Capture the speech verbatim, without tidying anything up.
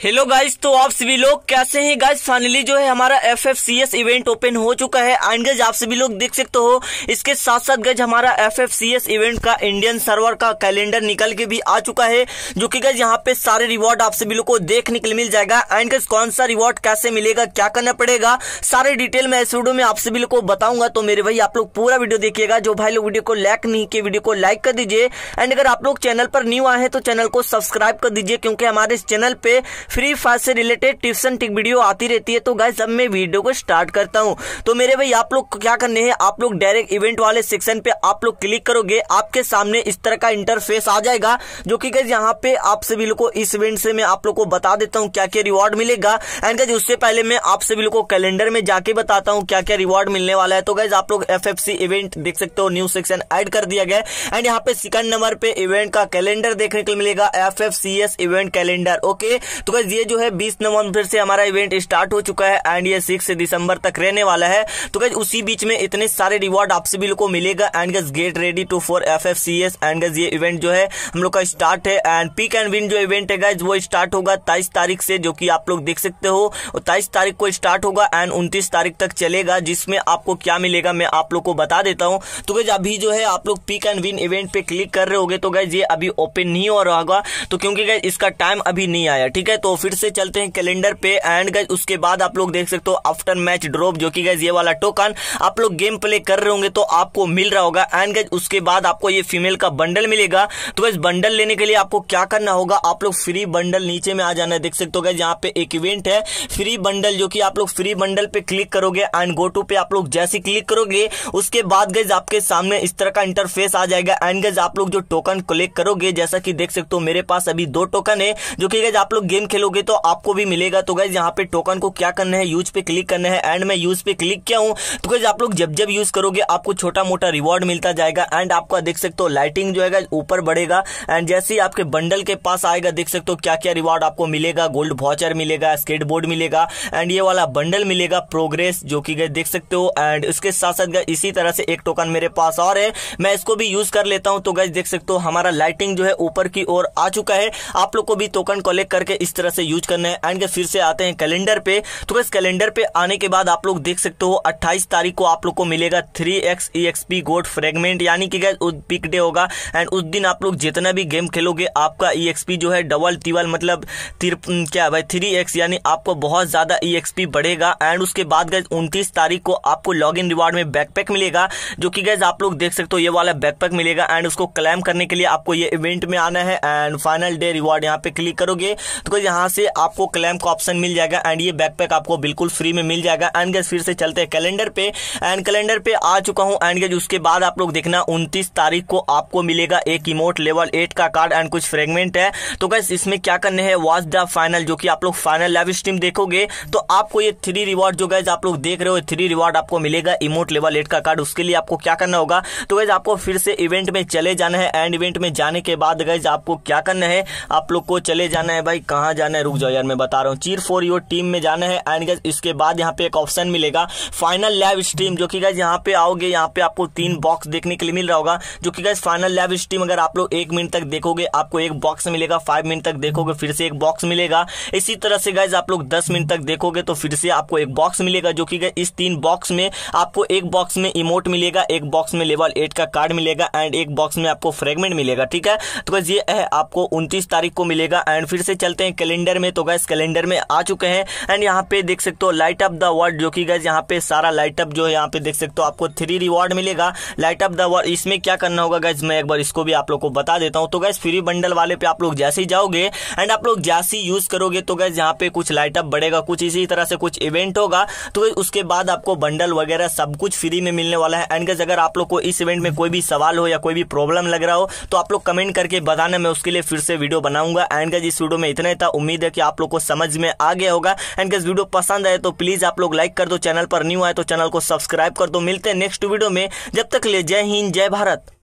Hello guys, तो आप सभी लोग कैसे हैं गाइस। फाइनली जो है हमारा F F C S event open हो चुका है एंड गाइस आप सभी लोग देख सकते हो। इसके साथ साथ गाइस हमारा F F C S event का इंडियन सर्वर का कैलेंडर निकल के भी आ चुका है, जो कि गाइस यहाँ पे सारे रिवॉर्ड आप सभी लोग को देखने के लिए मिल जाएगा। एंड गाइस कौन सा रिवॉर्ड कैसे मिलेगा, क्या करना पड़ेगा, सारे डिटेल में इस वीडियो में आप सभी लोग को बताऊंगा। तो मेरे भाई आप लोग पूरा वीडियो देखिएगा। जो भाई लोग वीडियो को लाइक नहीं किए वीडियो को लाइक कर दीजिए एंड अगर आप लोग चैनल पर न्यू आए हैं तो चैनल को सब्सक्राइब कर दीजिए, क्योंकि हमारे इस चैनल पे फ्री फायर से रिलेटेड टिप्स टिक वीडियो आती रहती है। तो गाइस अब मैं वीडियो को स्टार्ट करता हूं। तो मेरे भाई आप लोग क्या करने हैं, आप लोग डायरेक्ट इवेंट वाले सेक्शन पे आप लोग क्लिक करोगे, आपके सामने इस तरह का इंटरफेस आ जाएगा, जो कि गाइस यहाँ पे आप सभी लोग को इस इवेंट से मैं आप लोग को बता देता हूँ क्या क्या रिवॉर्ड मिलेगा। एंड गाइस उससे पहले मैं आप सभी लोग को कैलेंडर में जाके बताता हूँ क्या क्या रिवॉर्ड मिलने वाला है। तो गाइस आप लोग एफ एफ सी इवेंट देख सकते हो, न्यू सेक्शन ऐड कर दिया गया एंड यहाँ पे सेकंड नंबर पे इवेंट का कैलेंडर देखने को मिलेगा, F F C S event calendar. Okay, तो गाइस ये जो है बीस नवंबर से हमारा इवेंट स्टार्ट हो चुका है एंड ये सिक्स दिसंबर तक रहने वाला है। तो गाइस उसी बीच में इतने सारे रिवॉर्ड आप सभी लोग को मिलेगा and guys get ready to for F F C S. And guys ये इवेंट जो है हम लोग का स्टार्ट है एंड पिक एंड विन जो इवेंट है गाइस वो स्टार्ट होगा तेईस तारीख से, जो कि आप लोग देख सकते हो तेईस तारीख को स्टार्ट होगा एंड उनतीस तारीख तक चलेगा, जिसमें आपको क्या मिलेगा मैं आप लोग को बता देता हूं। तो गाइस अभी जो है आप लोग पिक एंड विन इवेंट पे क्लिक कर रहे होगे तो गाइस ये अभी ओपन नहीं हो रहा होगा, तो क्योंकि गाइस इसका टाइम अभी नहीं आया। ठीक है, तो फिर से चलते हैं कैलेंडर पे एंड गाइस उसके बाद आप लोग देख सकते हो आफ्टर मैच ड्रॉप, जो कि गाइस ये वाला टोकन आप लोग गेम प्ले कर रहे होंगे तो आपको मिल रहा होगा। एंड गाइस उसके बाद आपको ये फीमेल का बंडल मिलेगा। तो गाइस बंडल लेने के लिए आपको क्या करना होगा, आप लोग फ्री बंडल नीचे में आ जाना है। देख सकते हो गाइस यहाँ पे एक इवेंट है फ्री बंडल, जो कि आप लोग फ्री बंडल पे क्लिक करोगे एंड गो टू पे आप लोग जैसे क्लिक करोगे उसके बाद गाइस आपके सामने इस तरह का इंटरफेस आ जाएगा। एंड गाइस आप लोग जो टोकन कलेक्ट करोगे, जैसा कि देख सकते हो मेरे पास अभी दो टोकन है, जो कि गाइस आप लोग गेम खेलोगे तो आपको भी मिलेगा। तो गाइस यहाँ पे टोकन को क्या करना है, यूज पे क्लिक करना है एंड मैं यूज पे क्लिक किया हूं। तो गाइस आप लोग जब जब यूज करोगे आपको छोटा मोटा रिवॉर्ड मिलता जाएगा एंड आपका देख सकते हो लाइटिंग जो है गाइस ऊपर बढ़ेगा एंड जैसे ही आपके बंडल के पास आएगा देख सकते हो क्या क्या रिवॉर्ड आपको मिलेगा। गोल्ड वाउचर मिलेगा, स्केटबोर्ड मिलेगा एंड ये वाला बंडल मिलेगा प्रोग्रेस, जो कि गाइस देख सकते हो। एंड इसके साथ साथ गाइस इसी तरह से एक टोकन मेरे पास और है, मैं इसको भी यूज कर लेता हूं। तो गाइस देख सकते हो हमारा लाइटिंग जो है ऊपर की ओर आ चुका है। आप लोग को भी टोकन कलेक्ट करके इस तरह से यूज करना है। एंड फिर से आते हैं कैलेंडर पे। तो गाइस कैलेंडर पे आने के बाद आप लोग देख सकते हो अट्ठाईस तारीख को आप लोग को मिलेगा three X E X P gold fragment, यानी कि गाइस उस पिक डे होगा एंड उस दिन आप लोग जितना भी गेम खेलोगे आपका ई एक्स पी जो है डबल टिबल मतलब क्या भाई थ्री एक्स, यानी आपको बहुत ज्यादा ई एक्स पी बढ़ेगा। एंड उसके बाद गाइस उनतीस तारीख को आपको लॉग इन रिवार्ड में बैकपैक मिलेगा, जो कि गाइस आप लोग देख सकते हो ये वाला बैकपैक मिलेगा एंड उसको क्लेम करने के लिए आपको ये इवेंट में आना है एंड फाइनल डे रिवार्ड यहाँ पे क्लिक करोगे तो यहाँ से आपको क्लेम का ऑप्शन मिल जाएगा एंड ये बैकपैक आपको बिल्कुल फ्री में मिल जाएगा। एंड गाइस फिर से चलते हैं कैलेंडर पे एंड कैलेंडर पे आ चुका हूं एंड गाइस उसके बाद आप लोग देखना उनतीस तारीख को आपको मिलेगा एक इमोट लेवल एट का कार्ड एंड कुछ फ्रेगमेंट है। तो गाइस इसमें क्या करने हैं, वॉच द फाइनल, जो कि आप लोग फाइनल लाइव स्ट्रीम देखोगे तो आपको ये थ्री रिवॉर्ड जो गाइस आप लोग देख रहे हो थ्री रिवॉर्ड आपको मिलेगा इमोट लेवल एट का कार्ड। उसके लिए आपको क्या करना होगा, तो गाइस आपको फिर से इवेंट में चले जाना है एंड इवेंट में जाने के बाद गाइस आपको क्या करना है, आप लोग को चले जाना है, भाई कहां जाना है रुक जाओ यार मैं बता रहा हूं, चीयर फॉर योर टीम में जाना है। एंड गाइस इसके बाद यहाँ पे एक ऑप्शन मिलेगा फाइनल लाइव स्ट्रीम, जो कि गाइस यहाँ पे आओगे यहाँ पे आपको तीन बॉक्स देखने के लिए मिल रहा होगा, जो कि गाइस फाइनल लाइव स्ट्रीम अगर आप लोग एक मिनट तक देखोगे आपको एक बॉक्स मिलेगा, फाइव मिनट तक देखोगे फिर से एक बॉक्स मिलेगा, इसी तरह से गाइस आप लोग दस मिनट तक देखोगे तो फिर से आपको एक बॉक्स मिलेगा, जो कि गाइस इस तीन बॉक्स में आपको एक बॉक्स में इमोट मिलेगा, एक बॉक्स में लेवल एट का कार्ड मिलेगा एंड एक बॉक्स में आपको फ्रेगमेंट मिलेगा। ठीक है, तो गाइस ये है आपको उनतीस तारीख को मिलेगा। एंड फिर से चलते हैं कैलेंडर में। तो गाइस कैलेंडर में आ चुके हैं एंड यहाँ पे देख सकते हो लाइट अप द वर्ल्ड, जो कि गाइस यहाँ पे सारा लाइट अप जो है यहाँ पे देख सकते हो आपको थ्री रिवॉर्ड मिलेगा लाइट अप द वर्ल्ड। इसमें क्या करना होगा गाइस मैं एक बार इसको भी आप लोग को बता देता हूँ। तो गाइस फ्री बंडल वाले पे आप लोग जैसे ही जाओगे एंड आप लोग जैसे ही यूज करोगे तो गाइस यहाँ पे कुछ लाइट अप बढ़ेगा, कुछ इसी तरह से कुछ इवेंट होगा, तो उसके बाद आपको बंडल वगैरह सब कुछ फ्री में मिलने वाला है। एंड गाइस अगर आप लोग को इस इवेंट में कोई भी सवाल हो या कोई भी प्रॉब्लम लग रहा हो तो आप लोग कमेंट करके बताना, मैं उसके लिए फिर से वीडियो बनाऊंगा। एंड गाइस इस वीडियो में इतना ही था, उम्मीद है कि आप लोग को समझ में आ गया होगा। एंड गाइस वीडियो पसंद आए तो प्लीज आप लोग लाइक कर दो, चैनल पर न्यू आए तो चैनल को सब्सक्राइब कर दो। मिलते हैं नेक्स्ट वीडियो में, जब तक ले जय हिंद जय भारत।